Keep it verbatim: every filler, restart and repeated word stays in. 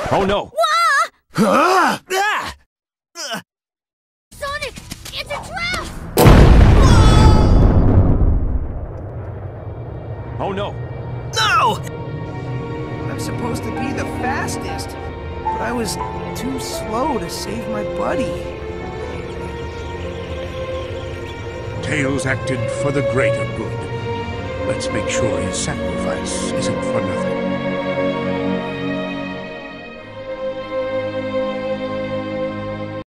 Oh no! Huh? Ah! Sonic, it's a trap! Oh no! No! I'm supposed to be the fastest, but I was too slow to save my buddy. Tails acted for the greater good. Let's make sure his sacrifice isn't for nothing.